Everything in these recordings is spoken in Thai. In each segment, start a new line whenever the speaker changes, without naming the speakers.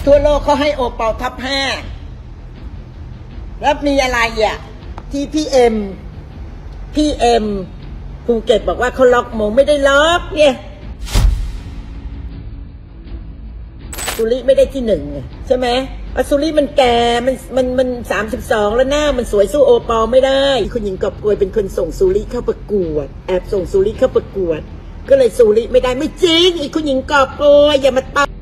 ทั่วโลกเขาให้โอปอลท็อป5แล้วมีอะไรอ่ะที่พี่เอ็มภูเก็ตบอกว่าเขาล็อกมงไม่ได้ล็อกเนี่ยสุริไม่ได้ที่1ใช่ไหมสุริมันแก่มัน32แล้วหน้ามันสวยสู้โอปอลไม่ได้คุณหญิงกอบกวยเป็นคนส่งสุริเข้าประกวดแอบส่งสุริเข้าประกวดก็เลยสุริไม่ได้ไม่จริงอีกคุณหญิงกอบกวยอย่ามาตอ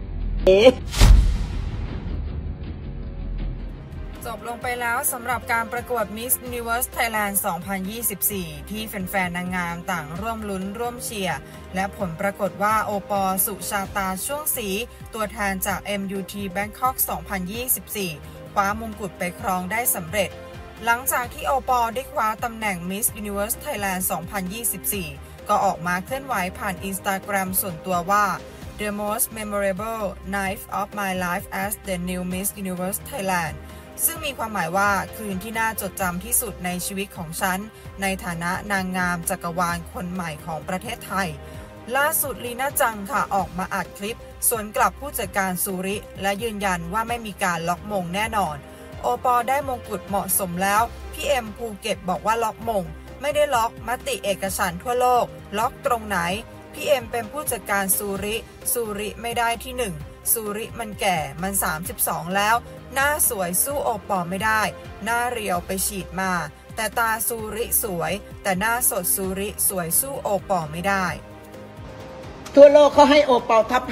จบลงไปแล้วสำหรับการประกวด Miss Universe Thailand 2024 ที่แฟนๆนางงามต่างร่วมลุ้นร่วมเชียร์และผลปรากฏว่าโอปอสุชาตาช่วงศรีตัวแทนจาก MUT Bangkok 2024 คว้ามงกุฎไปครองได้สำเร็จหลังจากที่โอปอได้คว้าตำแหน่ง Miss Universe Thailand 2024 ก็ออกมาเคลื่อนไหวผ่าน Instagram ส่วนตัวว่า The most memorable night of my life as the new Miss Universe Thailandซึ่งมีความหมายว่าคืนที่น่าจดจำที่สุดในชีวิตของฉันในฐานะนางงามจักรวาลคนใหม่ของประเทศไทยล่าสุดลีน่าจังค่ะออกมาอัดคลิปสวนกลับผู้จัดการสุริและยืนยันว่าไม่มีการล็อกมงแน่นอนโอปอได้มงกุฎเหมาะสมแล้วพี่เอ็มภูเก็ตบอกว่าล็อกมงไม่ได้ล็อกมติเอกฉันท์ทั่วโลกล็อกตรงไหนพี่เอ็มเป็นผู้จัดการสุริไม่ได้ที่1สุริมันแก่มัน32แล้วหน้าสวยสู้โอปอไม่ได้หน้าเรียวไปฉีดมาแต่ตาสุริสวยแต่หน้าสดสุริสวยสู้โอปอไม่ได้
ทั่วโลกเขาให้โอปอลท็อป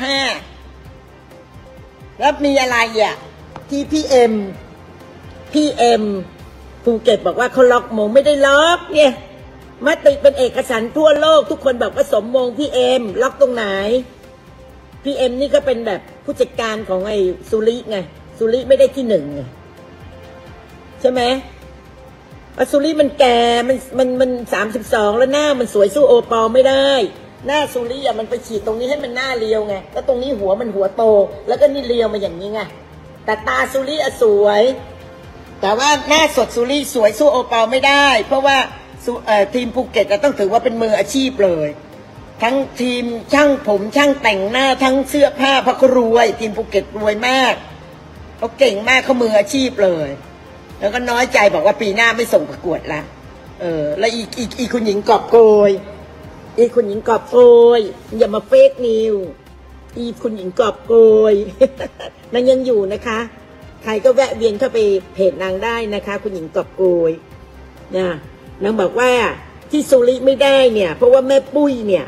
5แล้วมีอะไรอ่ะที่พี่เอ็มภูเก็ตบอกว่าเขาล็อกมงไม่ได้ล็อกเนี่ยมติเป็นเอกฉันท์ทั่วโลกทุกคนบอกว่าสมมงพี่เอ็มล็อกตรงไหนพี่เอ็มนี่ก็เป็นแบบผู้จัดการของไอ้สุริไงสุริไม่ได้ที่1ไงใช่ไหมสุริมันแก่มัน32แล้วหน้ามันสวยสู้โอปอลไม่ได้หน้าสุริอ่ะมันไปฉีดตรงนี้ให้มันหน้าเรียวไงแล้วตรงนี้หัวโตแล้วก็นี่เรียวมาอย่างนี้ไงแต่ตาสุริอ่ะสวยแต่ว่าหน้าสดสุริสวยสู้โอปอลไม่ได้เพราะว่าทีมภูเก็ตจะต้องถือว่าเป็นมืออาชีพเลยทั้งทีมช่างผมช่างแต่งหน้าทั้งเสื้อผ้าเพราะเขารวยทีมภูเก็ตรวยมากเขาเก่งมากเขามืออาชีพเลยแล้วก็น้อยใจบอกว่าปีหน้าไม่ส่งประกวดละแล้วอีคุณหญิงกอบโกยคุณหญิงกอบโกยอย่ามาเฟกนิวคุณหญิงกอบโกยนางยังอยู่นะคะใครก็แวะเวียนเข้าไปเพจนางได้นะคะคุณหญิงกอบโกยนะนางบอกว่าที่สุริไม่ได้เนี่ยเพราะว่าแม่ปุ้ยเนี่ย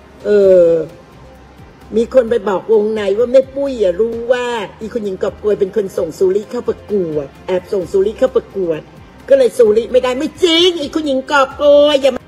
มีคนไปบอกวงในว่าแม่ปุ้ยรู้ว่าคุณหญิงกอบโกยเป็นคนส่งสุริเข้าประกวดแอบส่งสุริเข้าประกวดก็เลยสุริไม่ได้ไม่จริงคุณหญิงกอบโกยอย่า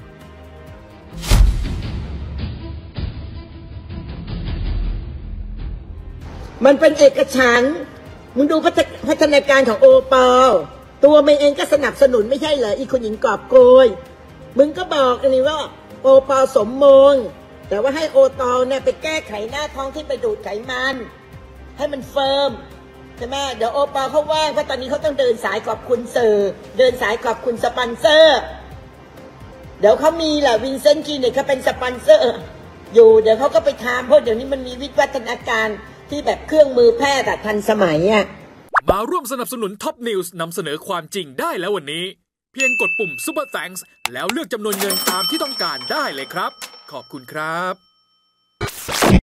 มันเป็นเอกฉันท์มึงดูพัฒนาการของโอปอลตัวมันเองก็สนับสนุนไม่ใช่เหรอคุณหญิงกอบโกยมึงก็บอกอันนี้ว่าโอปอลสมมงแต่ว่าให้โอตอลเนี่ยไปแก้ไขหน้าท้องที่ไปดูดไขมันให้มันเฟิร์มใช่ไหมเดี๋ยวโอปอลเขาว่างเพราะตอนนี้เขาต้องเดินสายขอบคุณสื่อเดินสายขอบคุณสปอนเซอร์เดี๋ยวเขามีแหละวินเซนต์คลินิกเขาเป็นสปอนเซอร์อยู่เดี๋ยวเขาก็ไปทำเพราะเดี๋ยวนี้มันมีวิวัฒนาการที่แบบเครื่องมือแพทย์ทันสมัยอ่ะ
มาร่วมสนับสนุนท็อปนิวส์นำเสนอความจริงได้แล้ววันนี้เพียงกดปุ่ม Super Thanks แล้วเลือกจำนวนเงินตามที่ต้องการได้เลยครับขอบคุณครับ